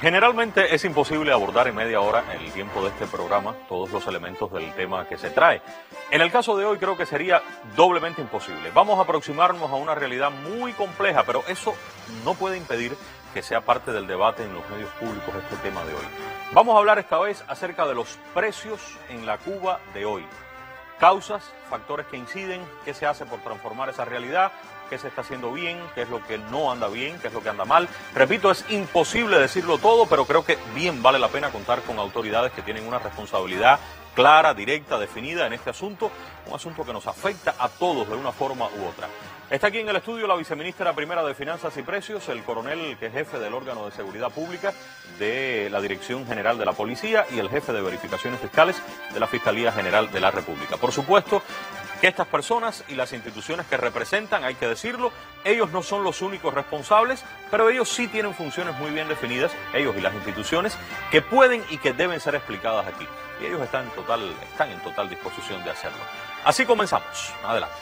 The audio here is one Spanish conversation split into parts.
Generalmente es imposible abordar en media hora, en el tiempo de este programa, todos los elementos del tema que se trae. En el caso de hoy creo que sería doblemente imposible. Vamos a aproximarnos a una realidad muy compleja, pero eso no puede impedir que sea parte del debate en los medios públicos este tema de hoy. Vamos a hablar esta vez acerca de los precios en la Cuba de hoy. Causas, factores que inciden, qué se hace por transformar esa realidad, qué se está haciendo bien, qué es lo que no anda bien, qué es lo que anda mal. Repito, es imposible decirlo todo, pero creo que bien vale la pena contar con autoridades que tienen una responsabilidad clara, directa, definida en este asunto, un asunto que nos afecta a todos de una forma u otra. Está aquí en el estudio la viceministra primera de Finanzas y Precios, el coronel que es jefe del órgano de seguridad pública de la Dirección General de la Policía y el jefe de verificaciones fiscales de la Fiscalía General de la República. Por supuesto que estas personas y las instituciones que representan, hay que decirlo, ellos no son los únicos responsables, pero ellos sí tienen funciones muy bien definidas, ellos y las instituciones, que pueden y que deben ser explicadas aquí. Y ellos están en total disposición de hacerlo. Así comenzamos. Adelante.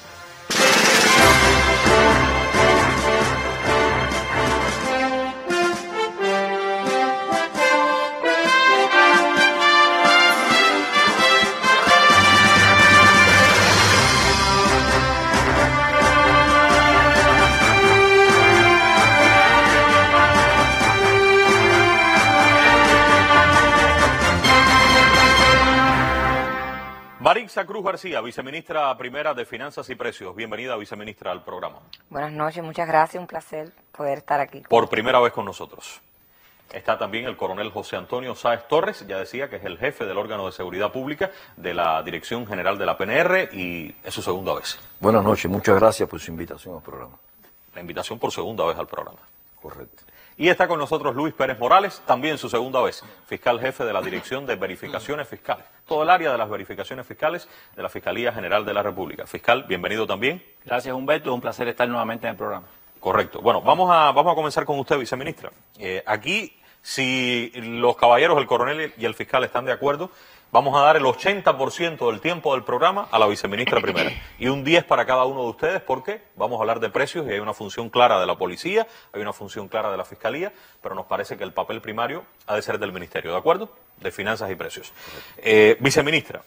Marixa Cruz García, viceministra primera de Finanzas y Precios. Bienvenida, viceministra, al programa. Buenas noches, muchas gracias, un placer poder estar aquí. Por primera vez con nosotros. Está también el coronel José Antonio Sáez Torres, ya decía que es el jefe del órgano de seguridad pública de la Dirección General de la PNR y es su segunda vez. Buenas noches, muchas gracias por su invitación al programa. La invitación por segunda vez al programa. Correcto. Y está con nosotros Luis Pérez Morales, también su segunda vez, fiscal jefe de la Dirección de Verificaciones Fiscales. Todo el área de las verificaciones fiscales de la Fiscalía General de la República. Fiscal, bienvenido también. Gracias, Humberto, es un placer estar nuevamente en el programa. Correcto. Bueno, vamos a comenzar con usted, viceministra. Aquí, si los caballeros, el coronel y el fiscal están de acuerdo, vamos a dar el 80% del tiempo del programa a la viceministra primera y un 10% para cada uno de ustedes porque vamos a hablar de precios y hay una función clara de la policía, hay una función clara de la fiscalía, pero nos parece que el papel primario ha de ser del ministerio, ¿de acuerdo? De Finanzas y Precios. Viceministra,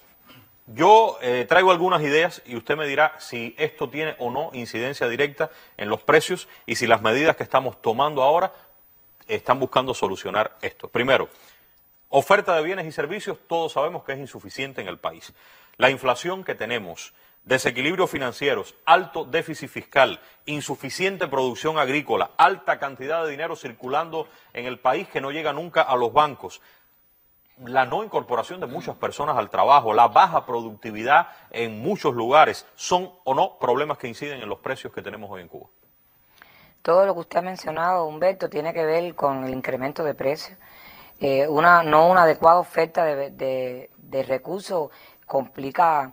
yo traigo algunas ideas y usted me dirá si esto tiene o no incidencia directa en los precios y si las medidas que estamos tomando ahora están buscando solucionar esto. Primero, oferta de bienes y servicios, todos sabemos que es insuficiente en el país. La inflación que tenemos, desequilibrios financieros, alto déficit fiscal, insuficiente producción agrícola, alta cantidad de dinero circulando en el país que no llega nunca a los bancos, la no incorporación de muchas personas al trabajo, la baja productividad en muchos lugares, ¿son o no problemas que inciden en los precios que tenemos hoy en Cuba? Todo lo que usted ha mencionado, Humberto, tiene que ver con el incremento de precios. Una adecuada oferta de recursos complica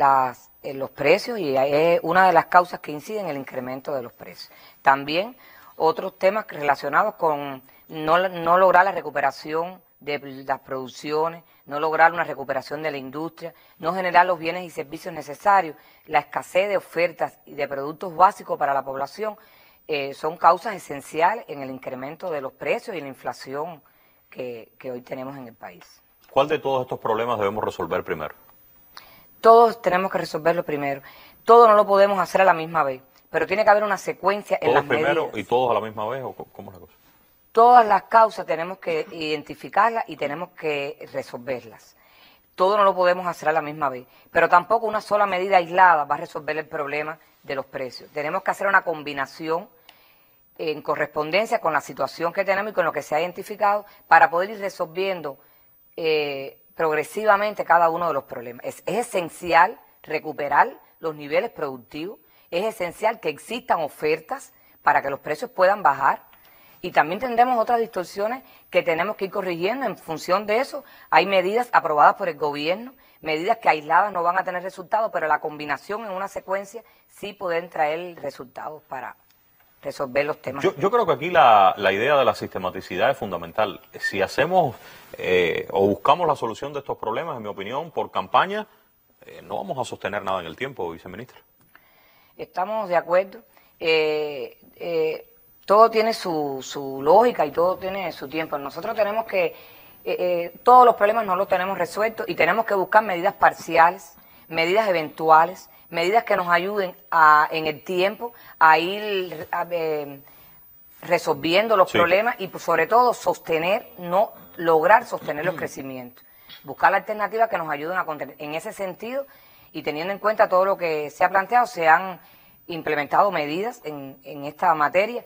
los precios y es una de las causas que inciden en el incremento de los precios. También otros temas relacionados con no lograr la recuperación de las producciones, no lograr una recuperación de la industria, no generar los bienes y servicios necesarios, la escasez de ofertas y de productos básicos para la población, son causas esenciales en el incremento de los precios y la inflación que hoy tenemos en el país. ¿Cuál de todos estos problemas debemos resolver primero? Todos tenemos que resolverlo primero. Todo no lo podemos hacer a la misma vez, pero tiene que haber una secuencia en las medidas. ¿Todos primero y todos a la misma vez o cómo es la cosa? Todas las causas tenemos que identificarlas y tenemos que resolverlas. Todo no lo podemos hacer a la misma vez, pero tampoco una sola medida aislada va a resolver el problema de los precios. Tenemos que hacer una combinación en correspondencia con la situación que tenemos y con lo que se ha identificado para poder ir resolviendo progresivamente cada uno de los problemas. Es esencial recuperar los niveles productivos, es esencial que existan ofertas para que los precios puedan bajar y también tendremos otras distorsiones que tenemos que ir corrigiendo. En función de eso hay medidas aprobadas por el gobierno, medidas que aisladas no van a tener resultados, pero la combinación en una secuencia sí pueden traer resultados para resolver los temas. Yo creo que aquí la idea de la sistematicidad es fundamental. Si hacemos o buscamos la solución de estos problemas, en mi opinión, por campaña, no vamos a sostener nada en el tiempo, viceministra. Estamos de acuerdo. todo tiene su lógica y todo tiene su tiempo. Nosotros tenemos que, todos los problemas no los tenemos resueltos y tenemos que buscar medidas parciales, medidas eventuales, medidas que nos ayuden en el tiempo a ir resolviendo los problemas y sobre todo lograr sostener los crecimientos. Buscar la alternativa que nos ayuden a contener. En ese sentido, y teniendo en cuenta todo lo que se ha planteado, se han implementado medidas en esta materia.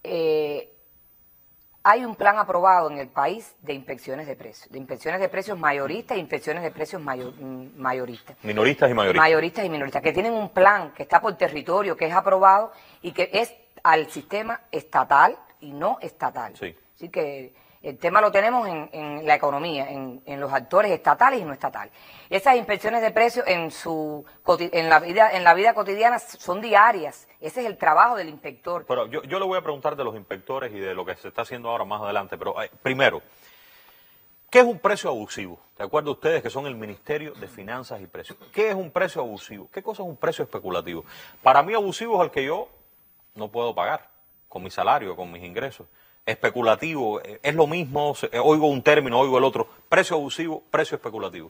Hay un plan aprobado en el país de inspecciones de precios mayoristas e inspecciones de precios mayoristas. Minoristas y mayoristas. Mayoristas y minoristas, que tienen un plan que está por territorio, que es aprobado y que es al sistema estatal y no estatal. Sí. Así que el tema lo tenemos en la economía, en los actores estatales y no estatales. Esas inspecciones de precios en la vida cotidiana son diarias. Ese es el trabajo del inspector. Pero yo le voy a preguntar de los inspectores y de lo que se está haciendo ahora más adelante. Pero primero, ¿qué es un precio abusivo? ¿De acuerdo a ustedes que son el Ministerio de Finanzas y Precios? ¿Qué es un precio abusivo? ¿Qué cosa es un precio especulativo? Para mí abusivo es el que yo no puedo pagar con mi salario, con mis ingresos. Especulativo, es lo mismo, oigo un término, oigo el otro. Precio abusivo, precio especulativo.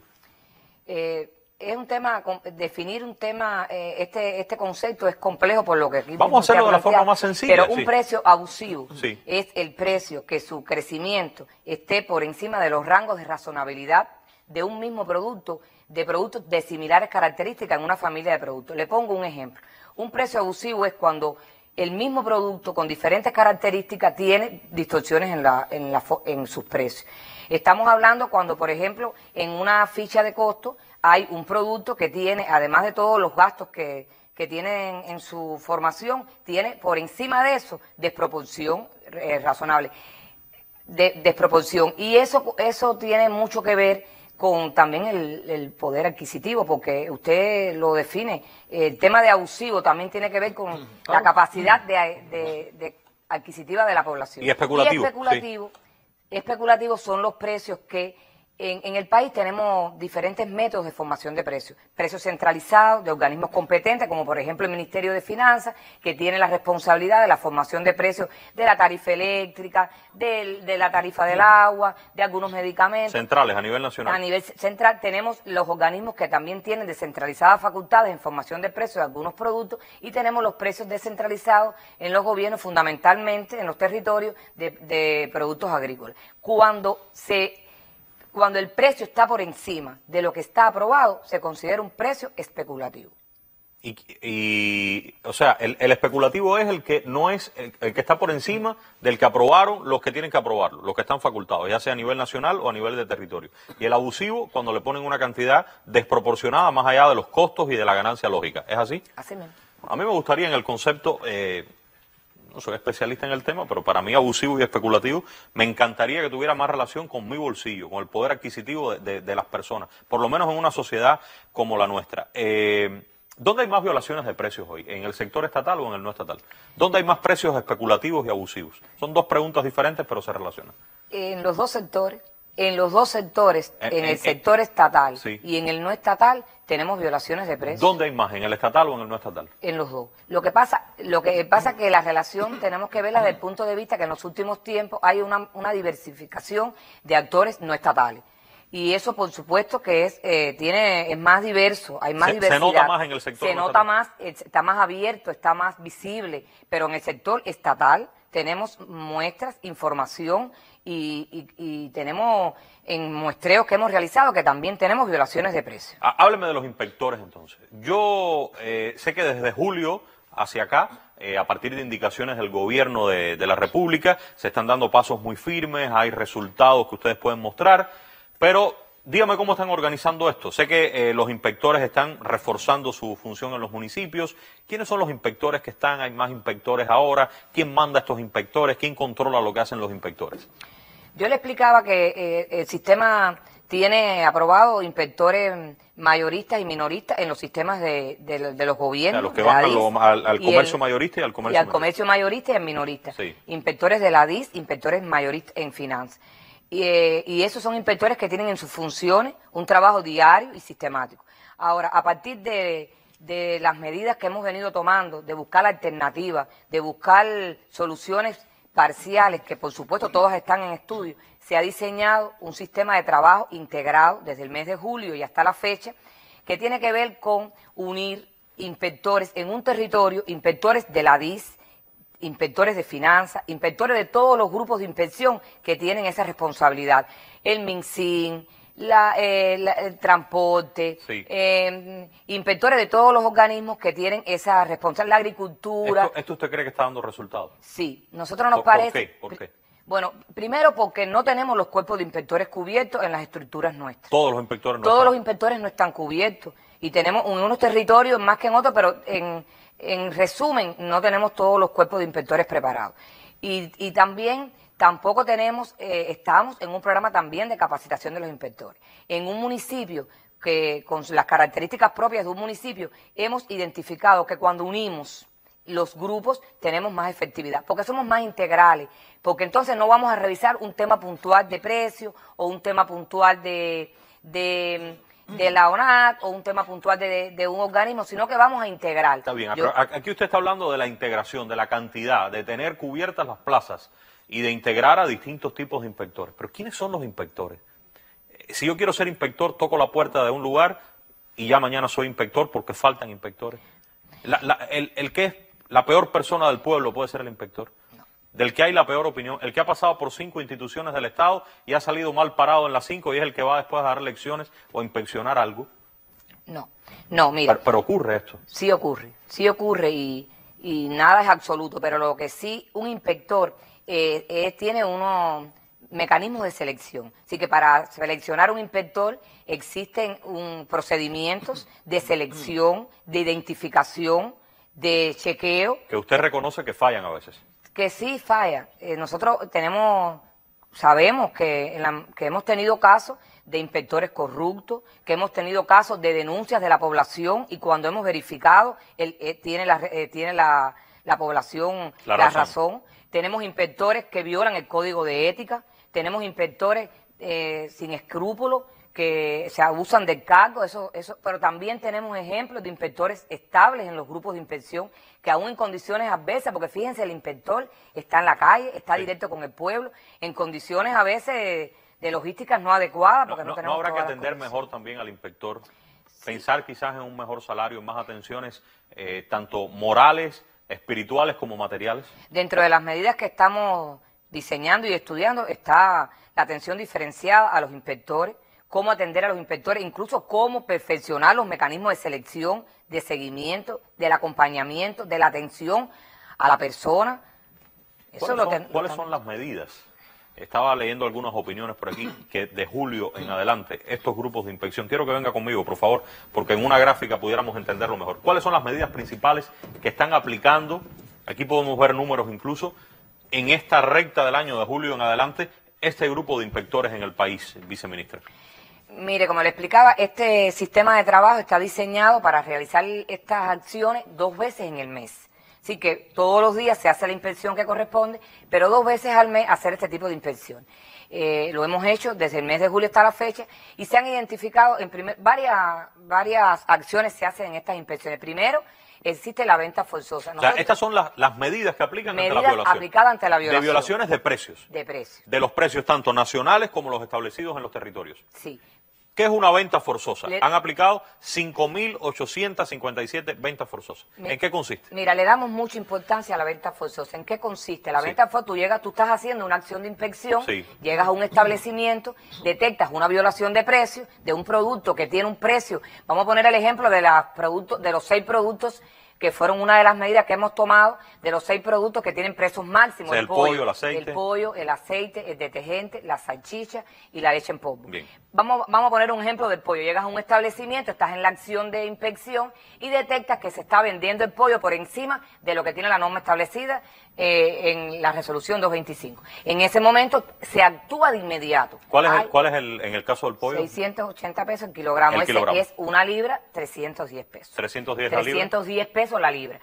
Es un tema, definir un tema, este concepto es complejo por lo que aquí vamos a hacerlo de la forma más sencilla. Pero un precio abusivo es el precio que su crecimiento esté por encima de los rangos de razonabilidad de un mismo producto, de productos de similares características en una familia de productos. Le pongo un ejemplo. Un precio abusivo es cuando el mismo producto con diferentes características tiene distorsiones en sus precios. Estamos hablando cuando, por ejemplo, en una ficha de costo hay un producto que tiene, además de todos los gastos que tiene en su formación, tiene por encima de eso desproporción razonable. Desproporción. Y eso tiene mucho que ver con también el poder adquisitivo, porque usted lo define. El tema de abusivo también tiene que ver con la capacidad de adquisitiva de la población. Y especulativo. Especulativos son los precios que en el país tenemos diferentes métodos de formación de precios. Precios centralizados de organismos competentes, como por ejemplo el Ministerio de Finanzas, que tiene la responsabilidad de la formación de precios de la tarifa eléctrica, de la tarifa del agua, de algunos medicamentos. Centrales, a nivel nacional. A nivel central tenemos los organismos que también tienen descentralizadas facultades en formación de precios de algunos productos y tenemos los precios descentralizados en los gobiernos, fundamentalmente en los territorios de productos agrícolas. Cuando el precio está por encima de lo que está aprobado, se considera un precio especulativo. O sea, el especulativo es el que no es el que está por encima del que aprobaron los que tienen que aprobarlo, los que están facultados, ya sea a nivel nacional o a nivel de territorio. Y el abusivo, cuando le ponen una cantidad desproporcionada más allá de los costos y de la ganancia lógica. ¿Es así? Así mismo. A mí me gustaría en el concepto... no soy especialista en el tema, pero para mí abusivo y especulativo me encantaría que tuviera más relación con mi bolsillo, con el poder adquisitivo de las personas, por lo menos en una sociedad como la nuestra. ¿Dónde hay más violaciones de precios hoy? ¿En el sector estatal o en el no estatal? ¿Dónde hay más precios especulativos y abusivos? Son dos preguntas diferentes, pero se relacionan. En los dos sectores. En los dos sectores, en el sector estatal y en el no estatal, tenemos violaciones de precios. ¿Dónde hay más? ¿En el estatal o en el no estatal? En los dos. Lo que pasa es que la relación tenemos que verla desde el punto de vista que en los últimos tiempos hay una diversificación de actores no estatales. Y eso, por supuesto, que es más diverso, hay más diversidad. Se nota más en el sector. Se nota más, está más abierto, está más visible. Pero en el sector estatal tenemos muestras, información y tenemos en muestreos que hemos realizado que también tenemos violaciones de precios. Hábleme de los inspectores entonces. Yo sé que desde julio hacia acá, a partir de indicaciones del gobierno de la República, se están dando pasos muy firmes, hay resultados que ustedes pueden mostrar, pero dígame cómo están organizando esto. Sé que los inspectores están reforzando su función en los municipios. ¿Quiénes son los inspectores que están? ¿Hay más inspectores ahora? ¿Quién manda a estos inspectores? ¿Quién controla lo que hacen los inspectores? Yo le explicaba que el sistema tiene aprobado inspectores mayoristas y minoristas en los sistemas de los gobiernos. O sea, los que van al comercio mayorista y al comercio minorista. Comercio mayorista y al minorista. Sí. Inspectores de la DIS, inspectores mayoristas en finanzas. Y esos son inspectores que tienen en sus funciones un trabajo diario y sistemático. Ahora, a partir de de las medidas que hemos venido tomando, de buscar alternativas, de buscar soluciones parciales, que por supuesto todas están en estudio, se ha diseñado un sistema de trabajo integrado desde el mes de julio y hasta la fecha, que tiene que ver con unir inspectores en un territorio, inspectores de la DIS, inspectores de finanzas, inspectores de todos los grupos de inspección que tienen esa responsabilidad. El MinSIN, el transporte, sí. Inspectores de todos los organismos que tienen esa responsabilidad, la agricultura. ¿Esto usted cree que está dando resultados? Sí, nosotros nos parece... ¿Por qué? Bueno, primero porque no tenemos los cuerpos de inspectores cubiertos en las estructuras nuestras. Todos los inspectores no Todos están. los inspectores no están cubiertos. Y tenemos en unos territorios más que en otros, pero en resumen, no tenemos todos los cuerpos de inspectores preparados. Y también tampoco tenemos, estamos en un programa también de capacitación de los inspectores. En un municipio que con las características propias de un municipio, hemos identificado que cuando unimos los grupos tenemos más efectividad, porque somos más integrales, porque entonces no vamos a revisar un tema puntual de precio o un tema puntual de la ONAC o un tema puntual de un organismo, sino que vamos a integrar. Está bien, aquí usted está hablando de la integración, de la cantidad, de tener cubiertas las plazas y de integrar a distintos tipos de inspectores. Pero ¿quiénes son los inspectores? Si yo quiero ser inspector, toco la puerta de un lugar y ya mañana soy inspector porque faltan inspectores. El que es la peor persona del pueblo puede ser el inspector. No. Del que hay la peor opinión, el que ha pasado por 5 instituciones del Estado y ha salido mal parado en las 5 y es el que va después a dar lecciones o a inspeccionar algo. No, mira. Pero ocurre esto. Sí ocurre y nada es absoluto, pero lo que sí, un inspector tiene unos mecanismos de selección. Así que para seleccionar un inspector existen procedimientos de selección, de identificación, de chequeo. Que usted reconoce que fallan a veces. Que sí falla. Nosotros sabemos que hemos tenido casos de inspectores corruptos, que hemos tenido casos de denuncias de la población y cuando hemos verificado, tiene la población la razón. Tenemos inspectores que violan el código de ética, tenemos inspectores sin escrúpulos, que se abusan del cargo, pero también tenemos ejemplos de inspectores estables en los grupos de inspección que aún en condiciones adversas, porque fíjense, el inspector está en la calle, está directo con el pueblo, en condiciones a veces de logísticas no adecuadas, porque no tenemos. ¿No habrá que atender mejor también al inspector? Sí. Pensar quizás en un mejor salario, en más atenciones, tanto morales, espirituales como materiales. Dentro de las medidas que estamos diseñando y estudiando está la atención diferenciada a los inspectores, cómo atender a los inspectores, incluso cómo perfeccionar los mecanismos de selección, de seguimiento, del acompañamiento, de la atención a la persona. ¿Cuáles son las medidas? Estaba leyendo algunas opiniones por aquí que de julio en adelante estos grupos de inspección, quiero que venga conmigo por favor, porque en una gráfica pudiéramos entenderlo mejor. ¿Cuáles son las medidas principales que están aplicando? Aquí podemos ver números incluso en esta recta del año de julio en adelante este grupo de inspectores en el país, viceministra. Mire, como le explicaba, este sistema de trabajo está diseñado para realizar estas acciones 2 veces en el mes. Así que todos los días se hace la inspección que corresponde, pero 2 veces al mes hacer este tipo de inspección. Lo hemos hecho desde el mes de julio hasta la fecha y se han identificado varias acciones se hacen en estas inspecciones. Primero, existe la venta forzosa. Estas son las medidas que aplican ante la violación. Aplicadas ante la violación. De violaciones de precios. De precios. De los precios tanto nacionales como los establecidos en los territorios. Sí. ¿Qué es una venta forzosa? Han aplicado 5.857 ventas forzosas. ¿En qué consiste? Mira, le damos mucha importancia a la venta forzosa. ¿En qué consiste? La venta forzosa, tú estás haciendo una acción de inspección, llegas a un establecimiento, detectas una violación de precios de un producto que tiene un precio. Vamos a poner el ejemplo de los 6 productos que fueron una de las medidas que hemos tomado, de los 6 productos que tienen precios máximos. O sea, el pollo, el aceite. El pollo, el aceite, el detergente, la salchicha y la leche en polvo. Bien. Vamos a poner un ejemplo del pollo. Llegas a un establecimiento, estás en la acción de inspección y detectas que se está vendiendo el pollo por encima de lo que tiene la norma establecida en la resolución 225. En ese momento se actúa de inmediato. ¿Cuál es en el caso del pollo? 680 pesos el kilogramo. El kilogramo. Es 1 libra, 310 pesos. 310 la libra. 310 pesos la libra.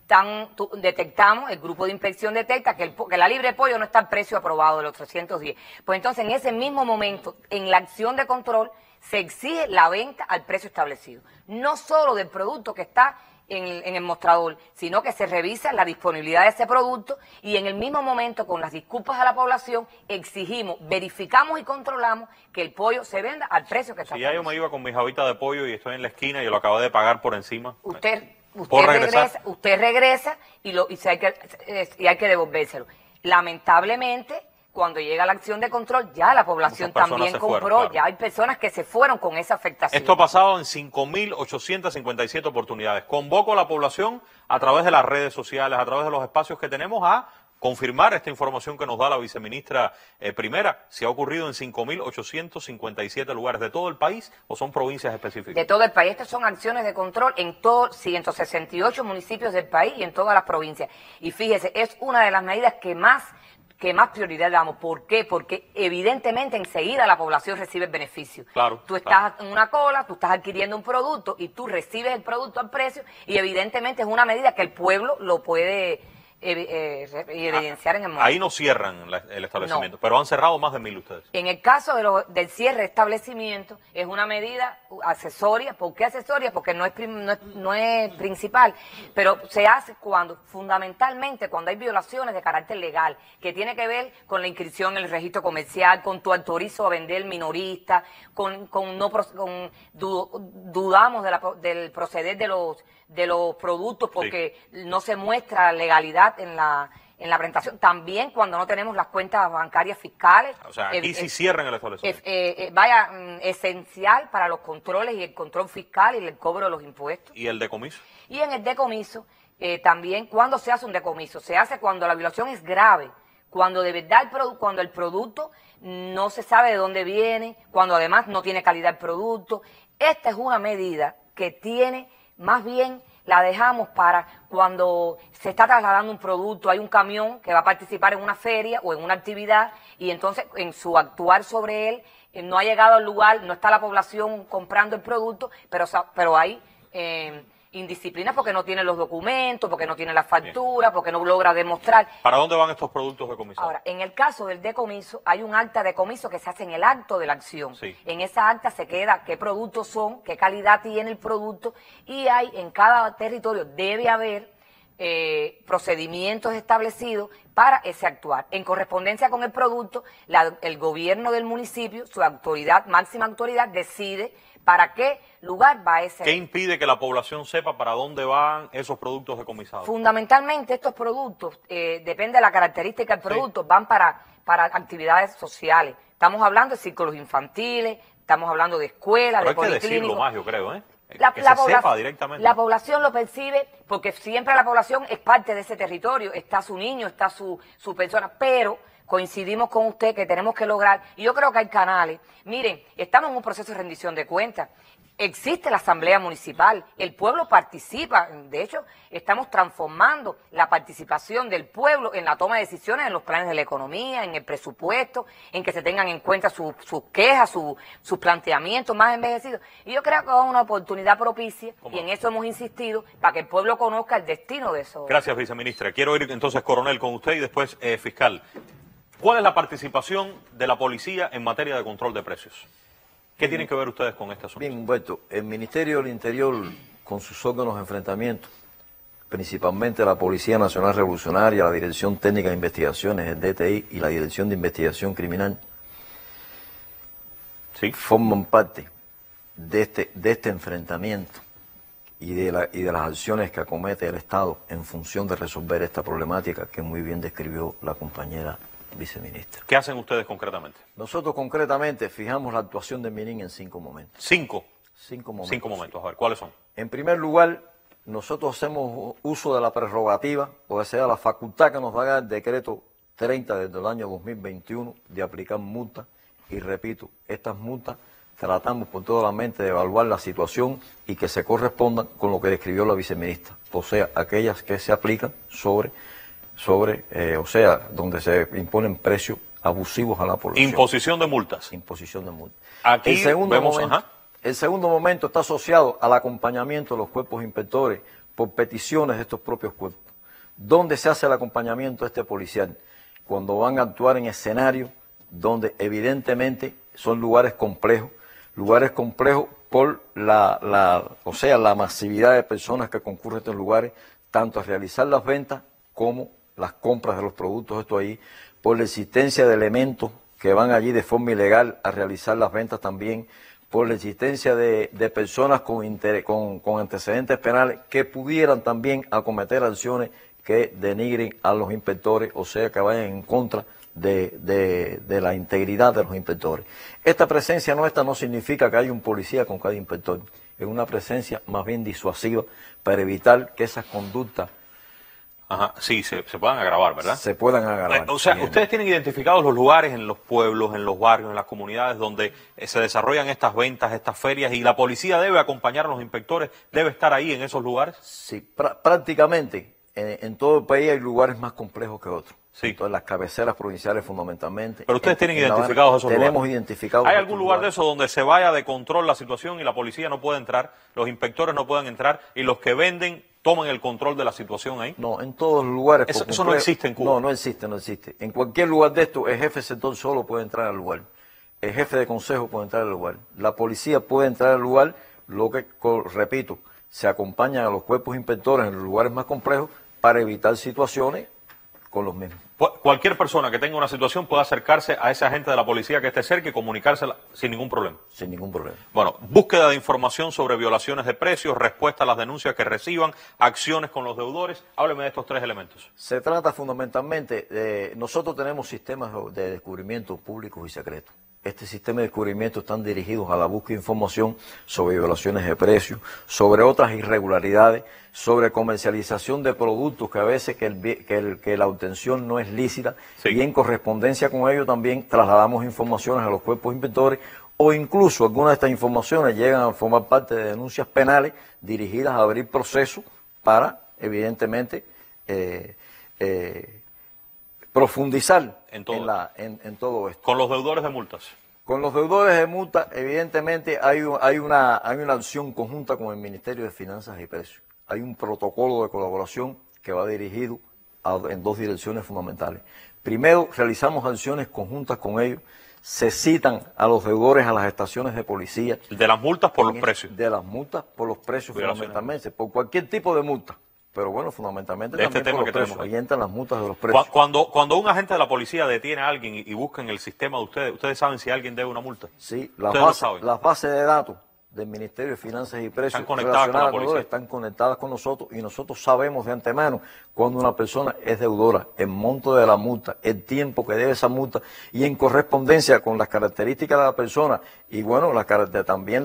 detectamos, el grupo de inspección detecta que la libre de pollo no está al precio aprobado de los 310. Pues entonces en ese mismo momento, en la acción de control, se exige la venta al precio establecido. No solo del producto que está en el mostrador, sino que se revisa la disponibilidad de ese producto y en el mismo momento, con las disculpas a la población, exigimos, verificamos y controlamos que el pollo se venda al precio que está establecido. Si ya yo me iba con mi jabita de pollo y estoy en la esquina y yo lo acabo de pagar por encima. Usted regresa y hay que devolvérselo. Lamentablemente, cuando llega la acción de control, ya la población también compró, claro. Ya hay personas que se fueron con esa afectación. Esto ha pasado en 5.857 oportunidades. Convoco a la población a través de las redes sociales, a través de los espacios que tenemos, a confirmar esta información que nos da la viceministra primera, si ha ocurrido en 5.857 lugares de todo el país o son provincias específicas. De todo el país. Estas son acciones de control en todos 168 municipios del país y en todas las provincias. Y fíjese, es una de las medidas que más prioridad damos. ¿Por qué? Porque evidentemente enseguida la población recibe el beneficio. Claro. Tú estás en una cola, tú estás adquiriendo un producto y tú recibes el producto al precio y evidentemente es una medida que el pueblo lo puede evidenciar en el momento. Ahí no cierran el establecimiento, no. Pero han cerrado más de 1.000 ustedes. En el caso del cierre de establecimiento, es una medida accesoria. ¿Por qué accesoria? Porque no es principal, pero se hace fundamentalmente cuando hay violaciones de carácter legal, que tiene que ver con la inscripción en el registro comercial, con tu autorizo a vender minorista, dudamos del proceder de los productos porque no se muestra legalidad en la presentación. También cuando no tenemos las cuentas bancarias fiscales. O sea, aquí sí cierran el establecimiento. Esencial para los controles y el control fiscal y el cobro de los impuestos. ¿Y el decomiso? Y en el decomiso, también, ¿cuándo se hace un decomiso? Se hace cuando la violación es grave, cuando de verdad cuando el producto no se sabe de dónde viene, cuando además no tiene calidad el producto. Esta es una medida que tiene, más bien la dejamos para cuando se está trasladando un producto, hay un camión que va a participar en una feria o en una actividad y entonces en su actuar sobre él no ha llegado al lugar, no está la población comprando el producto, pero hay indisciplina porque no tiene los documentos, porque no tiene la factura, porque no logra demostrar. ¿Para dónde van estos productos decomisados? Ahora, en el caso del decomiso, hay un acta de decomiso que se hace en el acto de la acción. Sí. En esa acta se queda qué productos son, qué calidad tiene el producto y hay en cada territorio debe haber procedimientos establecidos para ese actuar. En correspondencia con el producto, el gobierno del municipio, su autoridad, máxima autoridad, decide para qué lugar va ese. ¿Qué impide que la población sepa para dónde van esos productos decomisados? Fundamentalmente estos productos, depende de la característica del producto, van para actividades sociales. Estamos hablando de círculos infantiles, estamos hablando de escuelas, de policlínicos. Hay que decirlo más, yo creo, que se sepa directamente. La población lo percibe porque siempre la población es parte de ese territorio, está su niño, está su persona, pero coincidimos con usted que tenemos que lograr, y yo creo que hay canales. Miren, estamos en un proceso de rendición de cuentas. Existe la Asamblea Municipal, el pueblo participa, de hecho, estamos transformando la participación del pueblo en la toma de decisiones, en los planes de la economía, en el presupuesto, en que se tengan en cuenta sus quejas, sus planteamientos más envejecidos. Y yo creo que es una oportunidad propicia, y en eso hemos insistido, para que el pueblo conozca el destino de eso. Gracias, viceministra. Quiero ir entonces, coronel, con usted y después fiscal. ¿Cuál es la participación de la policía en materia de control de precios? ¿Qué tienen que ver ustedes con este asunto? Bien, Humberto, el Ministerio del Interior, con sus órganos de enfrentamiento, principalmente la Policía Nacional Revolucionaria, la Dirección Técnica de Investigaciones, el DTI y la Dirección de Investigación Criminal, ¿sí?, forman parte de este enfrentamiento y de las acciones que acomete el Estado en función de resolver esta problemática que muy bien describió la compañera viceministra. ¿Qué hacen ustedes concretamente? Nosotros concretamente fijamos la actuación de MININ en 5 momentos. ¿Cinco? 5 momentos. 5 momentos, a ver, ¿cuáles son? En primer lugar, nosotros hacemos uso de la prerrogativa, o sea, la facultad que nos da el decreto 30 desde el año 2021 de aplicar multas, y repito, estas multas tratamos por toda la mente de evaluar la situación y que se correspondan con lo que describió la viceministra, o sea, aquellas que se aplican donde se imponen precios abusivos a la población. Imposición de multas. Imposición de multas. Aquí el segundo momento está asociado al acompañamiento de los cuerpos inspectores por peticiones de estos propios cuerpos. ¿Dónde se hace el acompañamiento de este policial? Cuando van a actuar en escenarios donde evidentemente son lugares complejos por la masividad de personas que concurren a estos lugares, tanto a realizar las ventas como las compras de los productos, esto ahí, por la existencia de elementos que van allí de forma ilegal a realizar las ventas también, por la existencia de personas con antecedentes penales que pudieran también acometer acciones que denigren a los inspectores, o sea, que vayan en contra de la integridad de los inspectores. Esta presencia nuestra no significa que haya un policía con cada inspector, es una presencia más bien disuasiva para evitar que esas conductas sí, se puedan agravar, ¿verdad? se puedan agravar. O sea, ustedes tienen identificados los lugares en los pueblos, en los barrios, en las comunidades donde se desarrollan estas ventas, estas ferias, y la policía debe acompañar a los inspectores, debe estar ahí en esos lugares. Sí, prácticamente en todo el país hay lugares más complejos que otros. Sí. Entonces, las cabeceras provinciales fundamentalmente. Pero ustedes tienen identificados esos lugares. Tenemos identificados. ¿Hay algún lugar de eso donde se vaya de control la situación y la policía no puede entrar, los inspectores no puedan entrar y los que venden toman el control de la situación ahí? No, en todos los lugares. Eso no existe en Cuba. No existe. En cualquier lugar de esto, el jefe de sector solo puede entrar al lugar. El jefe de consejo puede entrar al lugar. La policía puede entrar al lugar, lo que, repito, se acompañan a los cuerpos inspectores en los lugares más complejos para evitar situaciones con los mismos. Cualquier persona que tenga una situación puede acercarse a ese agente de la policía que esté cerca y comunicársela sin ningún problema. Sin ningún problema. Bueno, búsqueda de información sobre violaciones de precios, respuesta a las denuncias que reciban, acciones con los deudores. Hábleme de estos tres elementos. Se trata fundamentalmente de... Nosotros tenemos sistemas de descubrimiento públicos y secretos. Este sistema de descubrimiento están dirigidos a la búsqueda de información sobre violaciones de precios, sobre otras irregularidades, sobre comercialización de productos que a veces que la obtención no es lícita, sí. Y en correspondencia con ello también trasladamos informaciones a los cuerpos inspectores, o incluso algunas de estas informaciones llegan a formar parte de denuncias penales dirigidas a abrir procesos para, evidentemente, profundizar en todo esto. Con los deudores de multas. Con los deudores de multa, evidentemente, hay una acción conjunta con el Ministerio de Finanzas y Precios. Hay un protocolo de colaboración que va dirigido en dos direcciones fundamentales. Primero, realizamos acciones conjuntas con ellos. Se citan a los deudores a las estaciones de policía. De las multas por los precios. De las multas por los precios, fundamentalmente. Por cualquier tipo de multa. Pero bueno, fundamentalmente de también este tema por que los precios. tenemos Ahí entran las multas de los precios. Cuando un agente de la policía detiene a alguien y busca en el sistema de ustedes saben si alguien debe una multa. Sí, las bases de datos del Ministerio de Finanzas y Precios están conectadas con la policía. Están conectadas con nosotros y nosotros sabemos de antemano cuando una persona es deudora, el monto de la multa, el tiempo que debe esa multa y en correspondencia con las características de la persona y bueno, también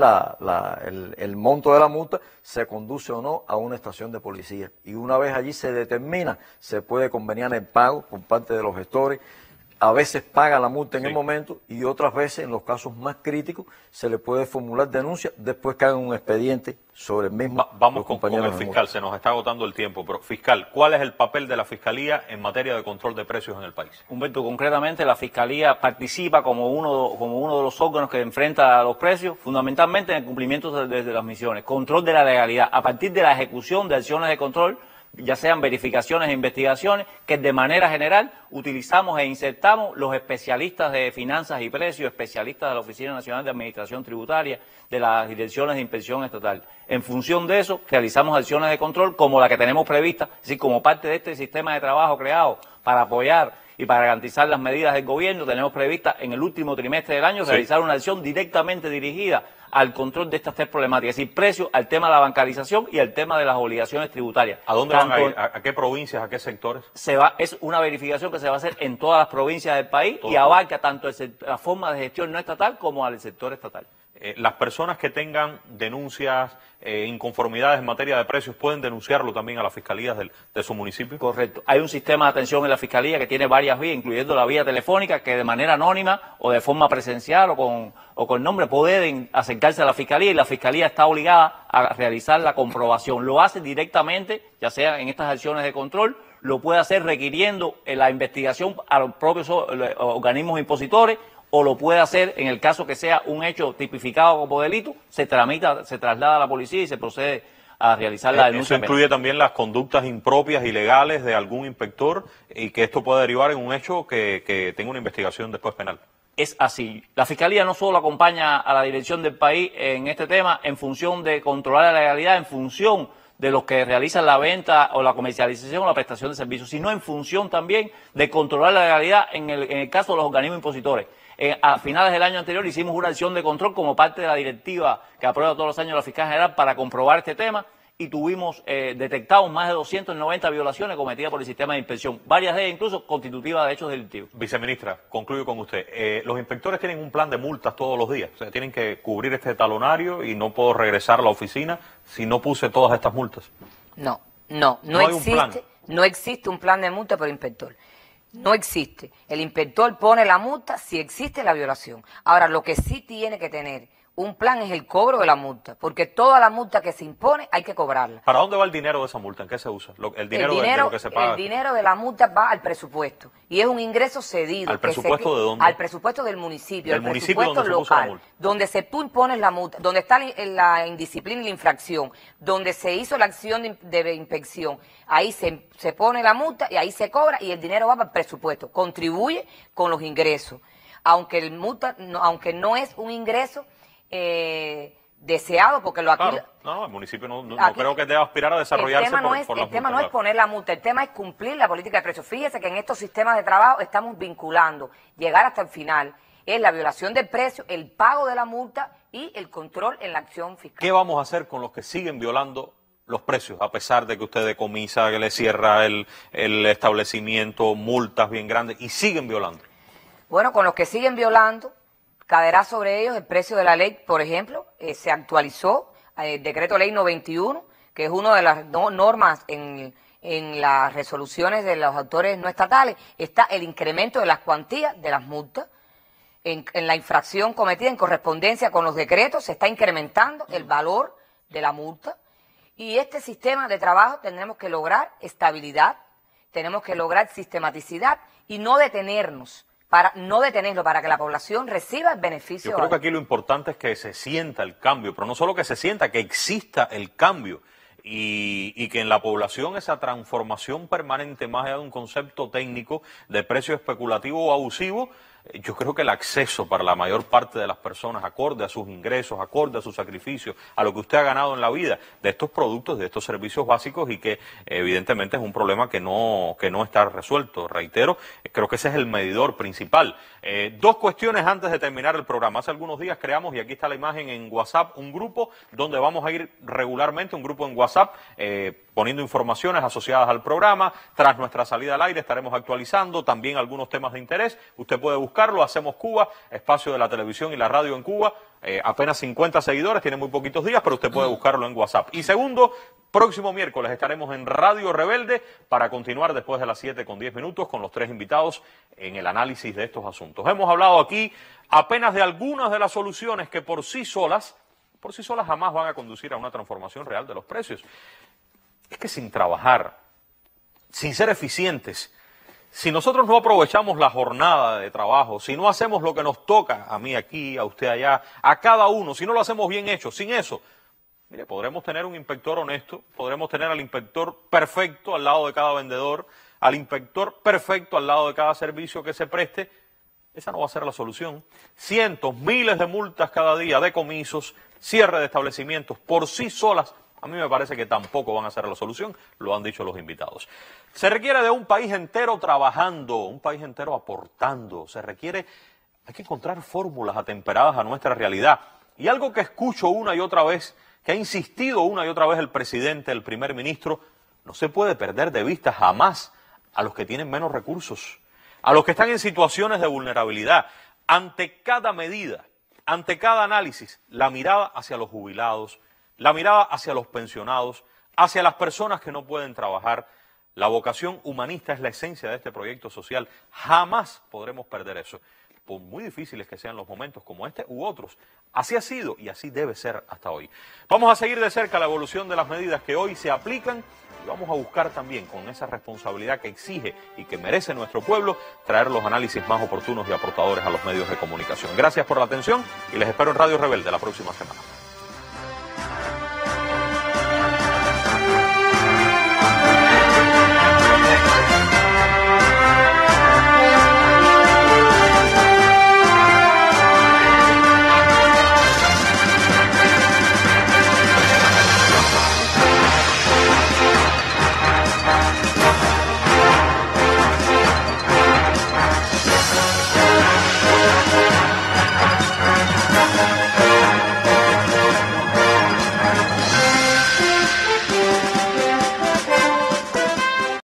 el monto de la multa se conduce o no a una estación de policía y una vez allí se determina, se puede conveniar el pago por parte de los gestores. A veces paga la multa en el momento y otras veces, en los casos más críticos, se le puede formular denuncia después que hagan un expediente sobre el mismo. Vamos con el fiscal, se nos está agotando el tiempo, pero fiscal, ¿cuál es el papel de la Fiscalía en materia de control de precios en el país? Humberto, concretamente la Fiscalía participa como uno de los órganos que enfrenta a los precios, fundamentalmente en el cumplimiento de las misiones, control de la legalidad, a partir de la ejecución de acciones de control, ya sean verificaciones e investigaciones, que de manera general utilizamos e insertamos los especialistas de finanzas y precios, especialistas de la Oficina Nacional de Administración Tributaria, de las direcciones de inspección estatal. En función de eso, realizamos acciones de control como la que tenemos prevista, es decir, como parte de este sistema de trabajo creado para apoyar y para garantizar las medidas del gobierno, tenemos prevista en el último trimestre del año realizar una acción directamente dirigida al control de estas tres problemáticas, es decir, precio, al tema de la bancarización y al tema de las obligaciones tributarias. ¿A dónde van a ir? ¿A qué provincias? ¿A qué sectores? Es una verificación que se va a hacer en todas las provincias del país y abarca tanto la forma de gestión no estatal como al sector estatal. Las personas que tengan denuncias, inconformidades en materia de precios, ¿pueden denunciarlo también a las fiscalías de su municipio? Correcto. Hay un sistema de atención en la Fiscalía que tiene varias vías, incluyendo la vía telefónica, que de manera anónima o de forma presencial o con nombre pueden acercarse a la Fiscalía y la Fiscalía está obligada a realizar la comprobación. Lo hace directamente, ya sea en estas acciones de control, lo puede hacer requiriendo la investigación a los propios organismos impositores, o lo puede hacer en el caso que sea un hecho tipificado como delito, se traslada a la policía y se procede a realizar la denuncia. Eso incluye también las conductas impropias, ilegales de algún inspector y que esto puede derivar en un hecho que tenga una investigación después penal. Es así. La Fiscalía no solo acompaña a la dirección del país en este tema en función de controlar la legalidad, en función de los que realizan la venta o la comercialización o la prestación de servicios, sino en función también de controlar la legalidad en el caso de los organismos impositores. A finales del año anterior hicimos una acción de control como parte de la directiva que aprueba todos los años la Fiscalía General para comprobar este tema y tuvimos detectados más de 290 violaciones cometidas por el sistema de inspección, varias de ellas incluso constitutivas de hechos delictivos. Viceministra, concluyo con usted. Los inspectores tienen un plan de multas todos los días, o sea, tienen que cubrir este talonario y no puedo regresar a la oficina si no puse todas estas multas. No existe un plan de multa por inspector. No existe. El inspector pone la multa si existe la violación. Ahora, lo que sí tiene que tener un plan es el cobro de la multa, porque toda la multa que se impone hay que cobrarla. ¿Para dónde va el dinero de esa multa? ¿En qué se usa? El dinero de lo que se paga. El dinero de la multa va al presupuesto y es un ingreso cedido. ¿Al presupuesto de dónde? Al presupuesto del municipio, del municipio donde se puso la multa. Donde tú impones la multa, donde está la indisciplina y la infracción, donde se hizo la acción de inspección, ahí se pone la multa y ahí se cobra y el dinero va para el presupuesto. Contribuye con los ingresos. Aunque aunque no es un ingreso deseado, porque Claro, no, el municipio no creo que deba aspirar a desarrollarse el tema no es poner la multa, el tema es cumplir la política de precios. Fíjese que en estos sistemas de trabajo estamos vinculando, llegar hasta el final, es la violación del precio, el pago de la multa y el control en la acción fiscal. ¿Qué vamos a hacer con los que siguen violando los precios, a pesar de que usted decomisa, que le cierra el establecimiento, multas bien grandes, y siguen violando? Bueno, con los que siguen violando, caerá sobre ellos el precio de la ley. Por ejemplo, se actualizó el decreto ley 91, que es una de las normas en las resoluciones de los autores no estatales, está el incremento de las cuantías de las multas. En la infracción cometida en correspondencia con los decretos se está incrementando el valor de la multa. Y este sistema de trabajo tendremos que lograr estabilidad, tenemos que lograr sistematicidad y no detenernos. Para que la población reciba el beneficio. Yo creo que aquí lo importante es que se sienta el cambio, pero no solo que se sienta, que exista el cambio y que en la población esa transformación permanente, más allá de un concepto técnico de precio especulativo o abusivo, yo creo que el acceso para la mayor parte de las personas, acorde a sus ingresos, acorde a sus sacrificios, a lo que usted ha ganado en la vida, de estos productos, de estos servicios básicos, y que evidentemente es un problema que no está resuelto. Reitero, creo que ese es el medidor principal. Dos cuestiones antes de terminar el programa. Hace algunos días creamos, y aquí está la imagen en WhatsApp, un grupo donde vamos a ir regularmente, un grupo en WhatsApp, poniendo informaciones asociadas al programa. Tras nuestra salida al aire estaremos actualizando también algunos temas de interés. Usted puede buscarlo, Hacemos Cuba, espacio de la televisión y la radio en Cuba. Apenas 50 seguidores, tiene muy poquitos días, pero usted puede buscarlo en WhatsApp. Y segundo, próximo miércoles estaremos en Radio Rebelde para continuar después de las 7:10 con los tres invitados en el análisis de estos asuntos. Hemos hablado aquí apenas de algunas de las soluciones que por sí solas jamás van a conducir a una transformación real de los precios. Es que sin trabajar, sin ser eficientes, si nosotros no aprovechamos la jornada de trabajo, si no hacemos lo que nos toca, a mí aquí, a usted allá, a cada uno, si no lo hacemos bien hecho, sin eso, mire, podremos tener un inspector honesto, podremos tener al inspector perfecto al lado de cada vendedor, al inspector perfecto al lado de cada servicio que se preste. Esa no va a ser la solución. Cientos, miles de multas cada día, decomisos, cierre de establecimientos, por sí solas, a mí me parece que tampoco van a ser la solución, lo han dicho los invitados. Se requiere de un país entero trabajando, un país entero aportando, hay que encontrar fórmulas atemperadas a nuestra realidad. Y algo que escucho una y otra vez, que ha insistido una y otra vez el presidente, el primer ministro, no se puede perder de vista jamás a los que tienen menos recursos, a los que están en situaciones de vulnerabilidad. Ante cada medida, ante cada análisis, la mirada hacia los jubilados, la mirada hacia los pensionados, hacia las personas que no pueden trabajar. La vocación humanista es la esencia de este proyecto social. Jamás podremos perder eso, por muy difíciles que sean los momentos como este u otros. Así ha sido y así debe ser hasta hoy. Vamos a seguir de cerca la evolución de las medidas que hoy se aplican y vamos a buscar también, con esa responsabilidad que exige y que merece nuestro pueblo, traer los análisis más oportunos y aportadores a los medios de comunicación. Gracias por la atención y les espero en Radio Rebelde la próxima semana.